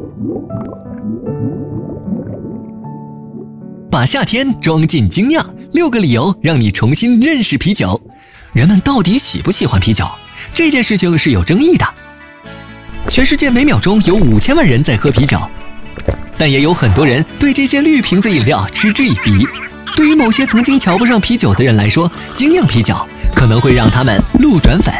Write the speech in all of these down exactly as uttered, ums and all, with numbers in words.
把夏天装进精酿，六个理由让你重新认识啤酒。人们到底喜不喜欢啤酒？这件事情是有争议的。全世界每秒钟有五千万人在喝啤酒，但也有很多人对这些绿瓶子饮料嗤之以鼻。对于某些曾经瞧不上啤酒的人来说，精酿啤酒可能会让他们路转粉。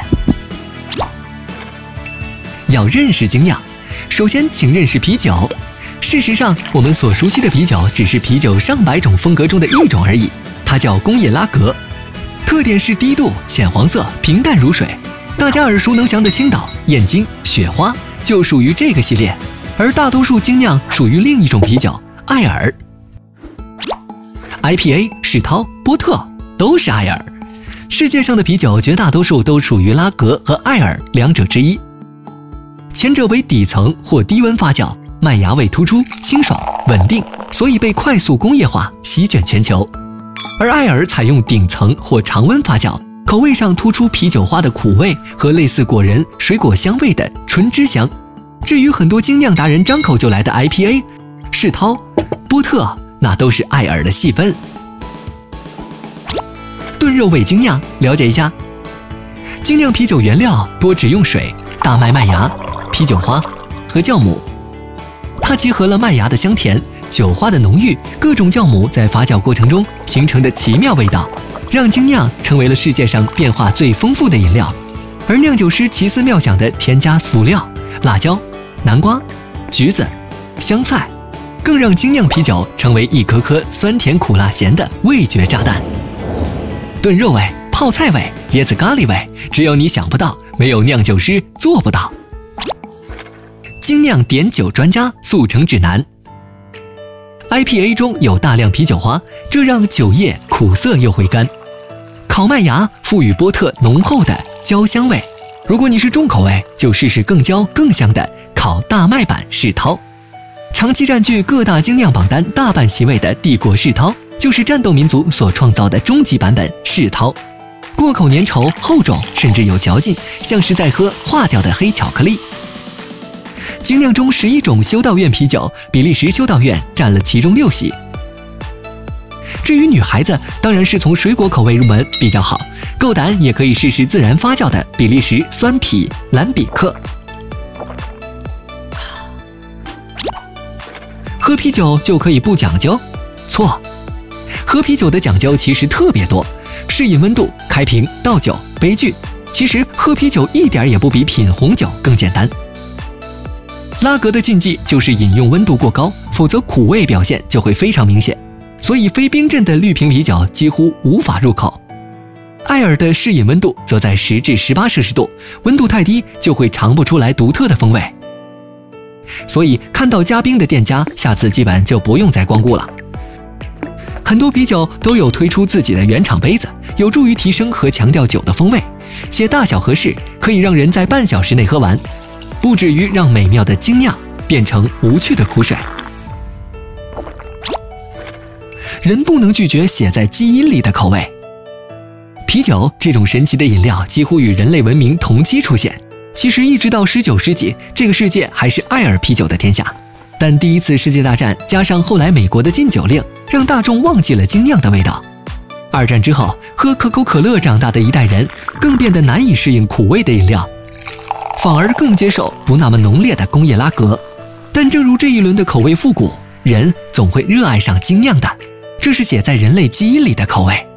要认识精酿，首先请认识啤酒。事实上，我们所熟悉的啤酒只是啤酒上百种风格中的一种而已，它叫工业拉格，特点是低度、浅黄色、平淡如水。大家耳熟能详的青岛、燕京、雪花就属于这个系列，而大多数精酿属于另一种啤酒艾尔。I P A、世涛、波特都是艾尔。世界上的啤酒绝大多数都属于拉格和艾尔两者之一，前者为底层或低温发酵，麦芽味突出、清爽、稳定，所以被快速工业化席卷全球。而艾尔采用顶层或常温发酵，口味上突出啤酒花的苦味和类似果仁、水果香味的纯汁香。至于很多精酿达人张口就来的 I P A、世涛、波特，那都是艾尔的细分。炖肉味精酿，了解一下。精酿啤酒原料多只用水、大麦麦芽、啤酒花和酵母，它结合了麦芽的香甜、酒花的浓郁，各种酵母在发酵过程中形成的奇妙味道，让精酿成为了世界上变化最丰富的饮料。而酿酒师奇思妙想的添加辅料、辣椒、南瓜、橘子、香菜，更让精酿啤酒成为一颗颗酸甜苦辣咸的味觉炸弹。炖肉味、泡菜味、椰子咖喱味，只有你想不到，没有酿酒师做不到。精酿点酒专家速成指南。I P A 中有大量啤酒花，这让酒液苦涩又回甘。烤麦芽赋予波特浓厚的焦香味，如果你是重口味，就试试更焦更香的烤大麦版世涛。长期占据各大精酿榜单大半席位的帝国世涛，就是战斗民族所创造的终极版本世涛。过口粘稠厚重，甚至有嚼劲，像是在喝化掉的黑巧克力。精酿中十一种修道院啤酒，比利时修道院占了其中六席。至于女孩子，当然是从水果口味入门比较好，够胆也可以试试自然发酵的比利时酸啤兰比克。喝啤酒就可以不讲究？错，喝啤酒的讲究其实特别多，适饮温度、开瓶、倒酒、杯具。其实喝啤酒一点也不比品红酒更简单。拉格的禁忌就是饮用温度过高，否则苦味表现就会非常明显，所以非冰镇的绿瓶啤酒几乎无法入口。艾尔的适饮温度则在十至十八摄氏度，温度太低就会尝不出来独特的风味。所以看到加冰的店家，下次基本就不用再光顾了。很多啤酒都有推出自己的原厂杯子，有助于提升和强调酒的风味，且大小合适，可以让人在半小时内喝完，不至于让美妙的精酿变成无趣的苦水。人不能拒绝写在基因里的口味。啤酒这种神奇的饮料几乎与人类文明同期出现。其实一直到十九世纪，这个世界还是艾尔啤酒的天下。但第一次世界大战加上后来美国的禁酒令，让大众忘记了精酿的味道。二战之后，喝可口可乐长大的一代人更变得难以适应苦味的饮料，反而更接受不那么浓烈的工业拉格。但正如这一轮的口味复古，人总会热爱上精酿的，这是写在人类基因里的口味。